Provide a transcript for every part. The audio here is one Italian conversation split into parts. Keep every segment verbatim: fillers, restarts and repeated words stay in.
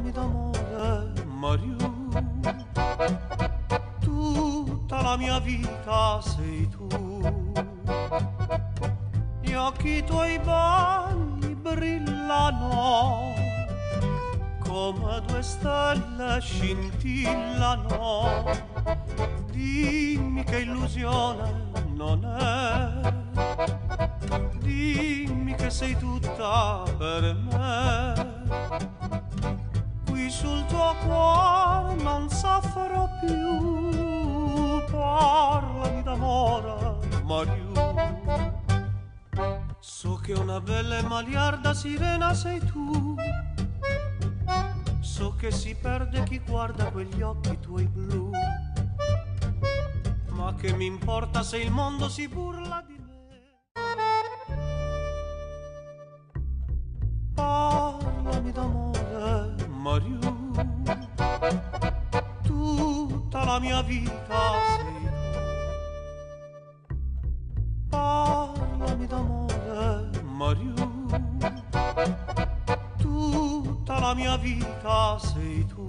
Parlami d'amore, Mariù. Tutta la mia vita sei tu. Gli occhi tuoi bagni brillano, come due stelle scintillano. Dimmi che illusione non è, dimmi che sei tutta per me. Qui sul tuo cuore non soffro più, parlami d'amore, Mariù. So che una bella e maliarda sirena sei tu, so che si perde chi guarda quegli occhi tuoi blu, ma che mi importa se il mondo si burla di me. Parlami d'amore, Mariù. Tutta la mia vita sei tu. Parlami d'amore, Mariù. Tutta la mia vita sei tu.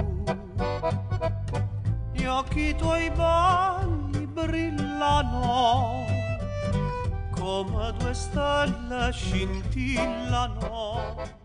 Gli occhi tuoi bagni brillano, come due stelle scintillano.